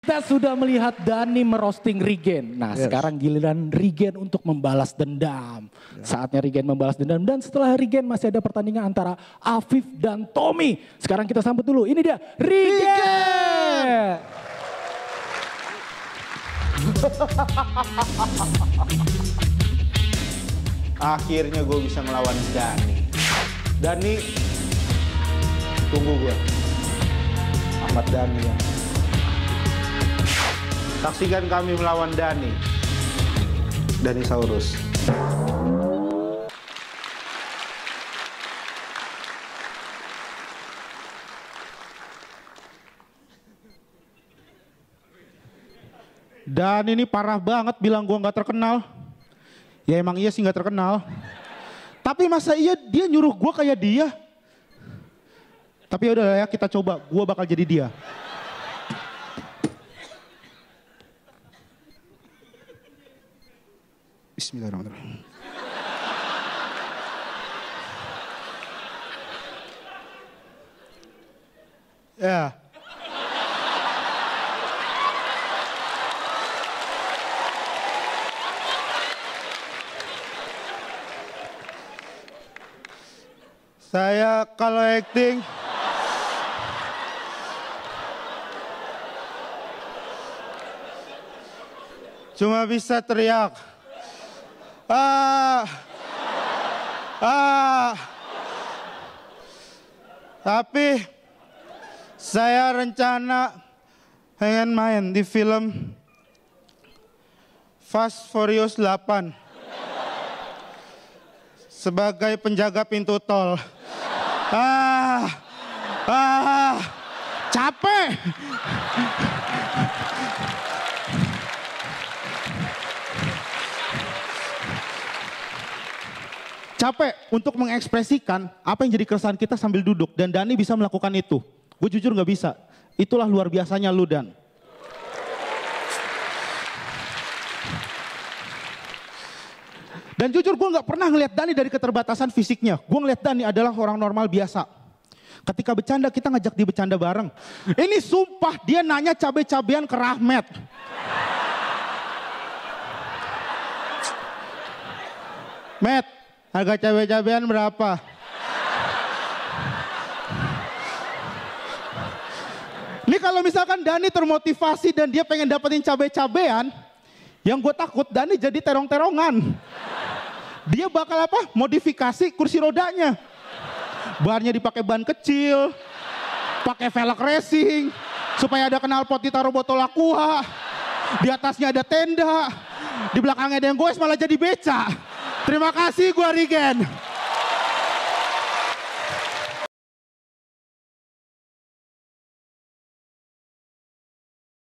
Kita sudah melihat Dani merosting Regen. Nah, sekarang giliran Regen untuk membalas dendam. Saatnya Regen membalas dendam. Dan setelah Regen masih ada pertandingan antara Afif dan Tommy. Sekarang kita sambut dulu. Ini dia Regen. Akhirnya gue bisa melawan Dani. Dani, tunggu gue. Ahmad Dhani ya. Saksikan kami melawan Dani. Danisaurus. Dan ini parah banget bilang gua nggak terkenal. Ya emang iya sih nggak terkenal. Tapi masa iya dia nyuruh gua kayak dia? Tapi udah ya kita coba, gua bakal jadi dia. Bismillahirrahmanirrahim. Ya. Saya kalau acting cuma bisa teriak. Tapi saya rencana pengen main di film Fast Furious 8 sebagai penjaga pintu tol. Capek. Capek untuk mengekspresikan apa yang jadi keresahan kita sambil duduk. Dan Dani bisa melakukan itu. Gue jujur gak bisa. Itulah luar biasanya lu, Dan. Dan jujur gue gak pernah ngeliat Dani dari keterbatasan fisiknya. Gue ngeliat Dani adalah orang normal biasa. Ketika bercanda kita ngajak dia bercanda bareng. Ini sumpah dia nanya cabai-cabean ke Rahmat. Matt, harga cabai-cabean berapa? Ini kalau misalkan Dani termotivasi dan dia pengen dapetin cabai-cabean, yang gue takut Dani jadi terong-terongan. Dia bakal apa? Modifikasi kursi rodanya. Bannya dipakai ban kecil, pakai velg racing, supaya ada knalpot ditaruh botol aqua. Di atasnya ada tenda, di belakangnya ada yang goes malah jadi beca. Terima kasih gua Regen.